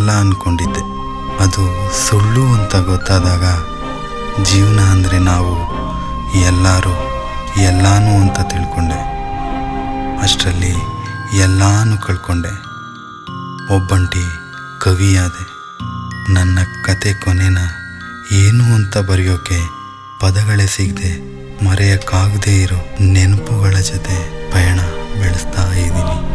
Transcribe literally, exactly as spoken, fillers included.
ಎಲ್ಲ ಅಂದ್ಕೊಂಡಿದ್ದೆ. ಅದು ಸುಳ್ಳು ಅಂತ ಗೊತ್ತಾದಾಗ ಜೀವನ ಅಂದರೆ ನಾವು ಎಲ್ಲರೂ ಎಲ್ಲಾನು ಅಂತ ತಿಳ್ಕೊಂಡೆ. ಅಷ್ಟರಲ್ಲಿ ಎಲ್ಲಾನು ಕಳ್ಕೊಂಡೆ. ಒಬ್ಬಂಟಿ ಕವಿಯಾದೆ. ನನ್ನ ಕತೆ ಕೊನೆನ ಏನು ಅಂತ ಬರೆಯೋಕೆ ಪದಗಳೇ ಸಿಗದೆ ಮರೆಯೋಕ್ಕಾಗದೇ ಇರೋ ನೆನಪುಗಳ ಜೊತೆ ಪಯಣ ಬೆಳೆಸ್ತಾ ಇದ್ದೀನಿ.